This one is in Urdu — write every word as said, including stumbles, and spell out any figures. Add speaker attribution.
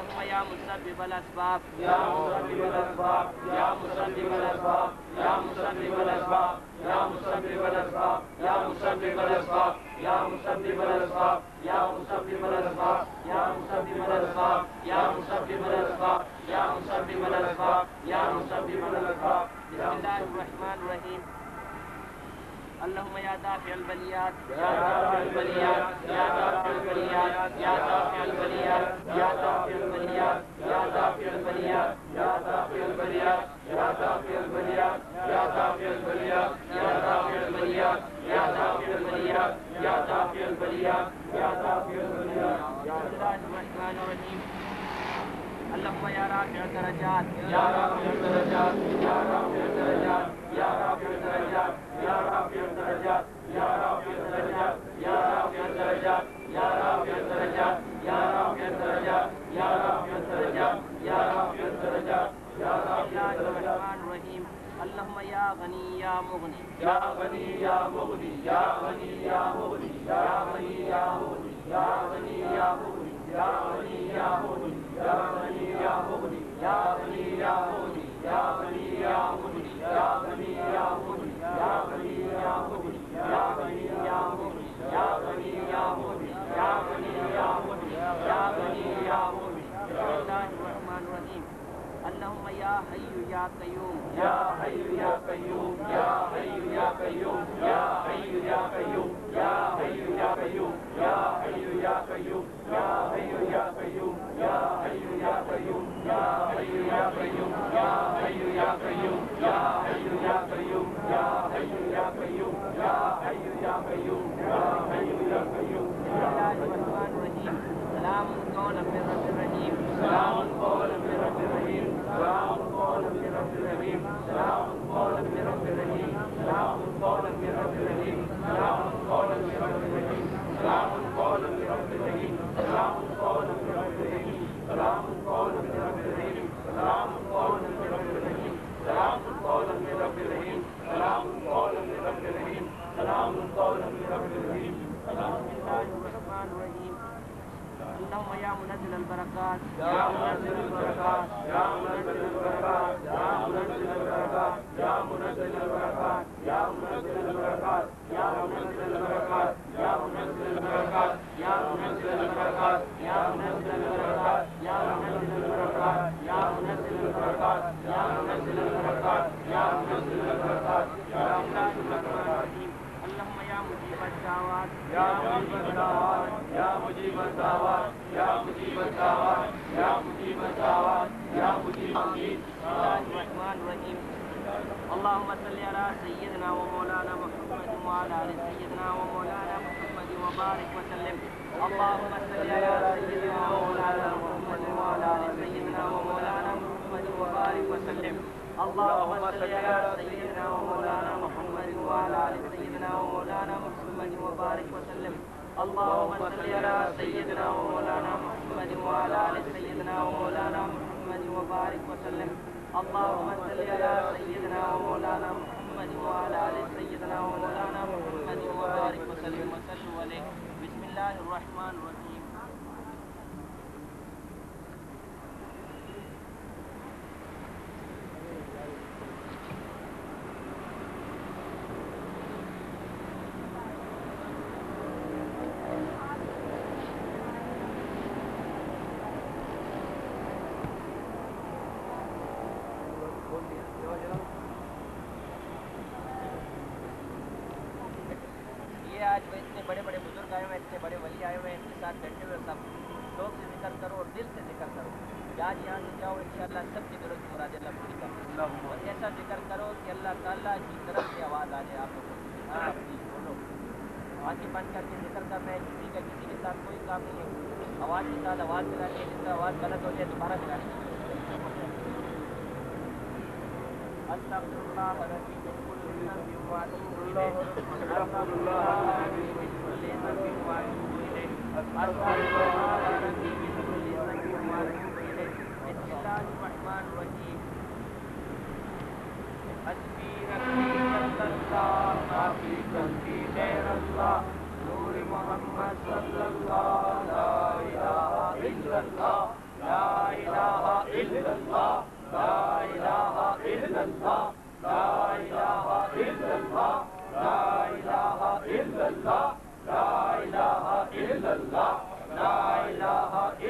Speaker 1: اللهم يا مسبب الأسباب يا مسبب الأسباب يا مسبب الأسباب يا مسبب الأسباب يا مسبب الأسباب يا مسبب الأسباب يا مسبب الأسباب يا مسبب الأسباب يا مسبب الأسباب يا مسبب الأسباب يا مسبب الأسباب يا مسبب الأسباب. بسم الله الرحمن الرحيم. اللهم يا دافع البليات يا دافع البليات يا دافع البليات يا دافع البليات يا دافع البليات يا دافع البليات يا دافع البليات يا دافع البليات يا دافع البليات يا دافع البليات يا دافع البليات يا دافع البليات يا دافع البليات. بسم الله الرحمن الرحيم. اللهم يا رافع الدرجات يا رافع الدرجات يا رافع الدرجات يا رافع الدرجات يا رافع الدرجات يا رافع الدرجات يا رافع الدرجات يا رافع الدرجات يا رافع الدرجات يا رافع الدرجات يا رافع الدرجات يا رافع الدرجات. الرحيم. اللهم يا غني يا مغني يا غني يا مغني يا غني يا مغني يا غني يا مغني يا غني يا مغني يا غني يا مغني يا غني يا مغني يا غني يا مغني يا غني يا مغني يا غني يا مغني يا غني يا مغني يا غني يا مغني يا غني يا مغني يا غني يا مغني يا غني يا مغني. بسم الله الرحمن الرحيم. اللهم يا حي يا قيوم يا حي يا قيوم يا حي يا قيوم يا حي يا قيوم يا حي يا قيوم يا حي يا قيوم يا حي يا قيوم يا حي يا قيوم يا حي يا قيوم يا حي يا قيوم يا حي يا قيوم يا حي يا قيوم يا حي يا قيوم يا حي يا قيوم. بسم الله الرحمن الرحيم. سلام قولا من رب الرحيم سلام قولا من رب الرحيم سلام قولا من رب الرحيم سلام قولا من رب الرحيم سلام قولا من رب الرحيم سلام قولا من رب الرحيم سلام قولا من رب الرحيم سلام قولا من رب الرحيم سلام قولا من رب الرحيم سلام قولا من رب الرحيم سلام قولا من رب الرحيم سلام قولا من رب الرحيم سلام قولا من رب الرحيم. بسم الله الرحمن الرحيم. اللهم يا منزل البركات يا منزل البركات يا منزل البركات يا منزل البركات يا منزل البركات يا منزل البركات يا منزل البركات يا منزل البركات يا منزل البركات يا منزل البركات يا منزل البركات يا منزل البركات يا منزل البركات يا منزل البركات. يا الله الرحمن الرحيم. اللهم يا مجيب الدعوات يا مجيب الدعوات يا مجيب الدعوات يا مجيب الدعوات يا مجيب الدعوات يا مجيب الدين. بسم الله الرحمن الرحيم. اللهم صل على سيدنا ومولانا محمد وعلى ال سيدنا ومولانا محمد وبارك وسلم. اللهم صل على سيدنا ومولانا محمد وعلى ال سيدنا ومولانا محمد وبارك وسلم. اللهم صل على سيدنا ومولانا محمد وعلى ال سيدنا ومولانا محمد وبارك وسلم. اللهم صل على سيدنا ومولانا محمد وعلى ال سيدنا ومولانا محمد وبارك وسلم. اللهم صل على سيدنا ومولانا محمد وعلى ال سيدنا ومولانا محمد وبارك وسلم وسلم عليه. بسم الله الرحمن الرحيم. آج اتنے بڑے بڑے بزرگ آئے ہوئے ہیں, اتنے بڑے ولی آئے ہوئے ہیں, ان کے ساتھ بیٹھے ہوئے سب لوگ سے ذکر کرو اور دل سے ذکر کرو. آج یہاں سے جاؤ انشاءاللہ سب کی دلوں کی مراد اللہ پوری کرے. اور ایسا ذکر کرو کہ اللہ تعالیٰ کی طرف سے آواز آ جائے آپ لوگوں کو. ہاں پلیز بولو, آنکھیں بند کر کے ذکر کرنا ہے. کسی کا کسی کے ساتھ کوئی کام نہیں ہے. آواز کے ساتھ آواز ملانی ہے, جس کا آواز غلط ہو جائے دوبارہ ملانی ہے. استغفر اللہ ربی من کل ذنب واتوب الیہ استغفر اللہ ربی من کل ذنب واتوب الیہ استغفر اللہ ربی من کل ذنب واتوب الیہ. بسم اللہ الرحمن الرحیم. حسبی ربی جل اللہ کافی قلبی غیر اللہ نور محمد صلی اللہ لا الہ الا اللہ لا